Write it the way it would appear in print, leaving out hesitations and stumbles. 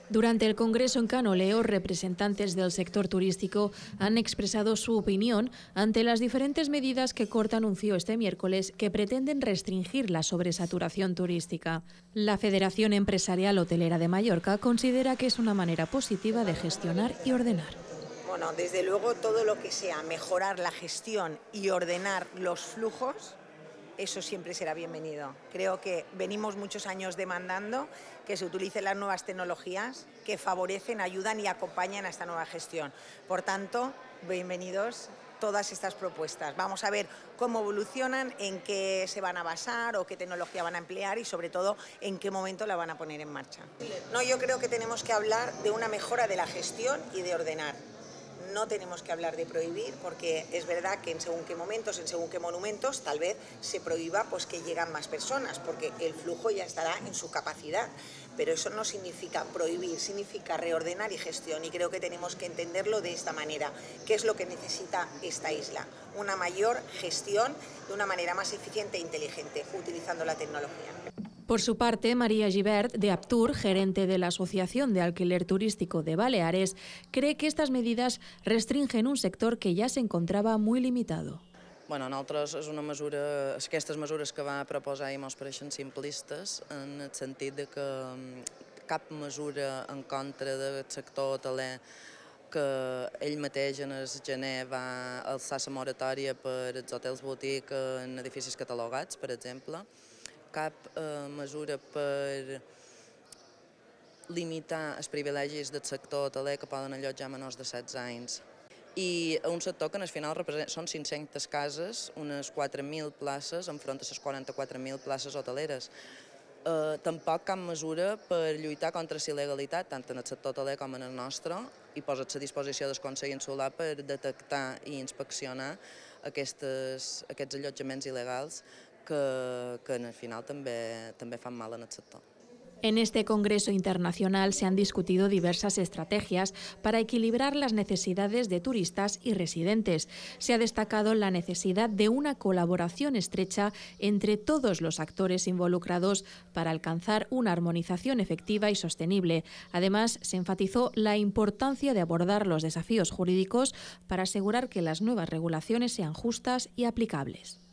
Durante el Congreso en Canoleo, representantes del sector turístico han expresado su opinión ante las diferentes medidas que Cort anunció este miércoles que pretenden restringir la sobresaturación turística. La Federación Empresarial Hotelera de Mallorca considera que es una manera positiva de gestionar y ordenar. Bueno, desde luego todo lo que sea mejorar la gestión y ordenar los flujos, eso siempre será bienvenido. Creo que venimos muchos años demandando que se utilicen las nuevas tecnologías que favorecen, ayudan y acompañan a esta nueva gestión. Por tanto, bienvenidos todas estas propuestas. Vamos a ver cómo evolucionan, en qué se van a basar o qué tecnología van a emplear y sobre todo en qué momento la van a poner en marcha. No, yo creo que tenemos que hablar de una mejora de la gestión y de ordenar. No tenemos que hablar de prohibir, porque es verdad que en según qué momentos, en según qué monumentos, tal vez se prohíba pues, que llegan más personas, porque el flujo ya estará en su capacidad. Pero eso no significa prohibir, significa reordenar y gestión. Y creo que tenemos que entenderlo de esta manera. ¿Qué es lo que necesita esta isla? Una mayor gestión de una manera más eficiente e inteligente, utilizando la tecnología. Por su parte, María Gibert, de Aptur, gerente de la Asociación de Alquiler Turístico de Baleares, cree que estas medidas restringen un sector que ja s'encontrava muy limitado. Bueno, nosaltres és una mesura, aquestes mesures que va proposar i mos pareixen simplistes en el sentit de que cap mesura en contra del sector hoteler que ell mateix en el gener va alçar la moratòria per als hotels botic en edificis catalogats, per exemple, cap mesura per limitar els privilegis del sector hoteler que poden allotjar menors de 16 anys. I un sector que al final són 500 cases, unes 4.000 places enfront a les 44.000 places hoteleres. Tampoc cap mesura per lluitar contra la il·legalitat, tant en el sector hoteler com en el nostre, i posar-se a disposició del Consell Insular per detectar i inspeccionar aquests allotjaments il·legals que al final també fan mal en el sector. En este Congreso Internacional se han discutido diversas estrategias para equilibrar las necesidades de turistas y residentes. Se ha destacado la necesidad de una colaboración estrecha entre todos los actores involucrados para alcanzar una armonización efectiva y sostenible. Además, se enfatizó la importancia de abordar los desafíos jurídicos para asegurar que las nuevas regulaciones sean justas y aplicables.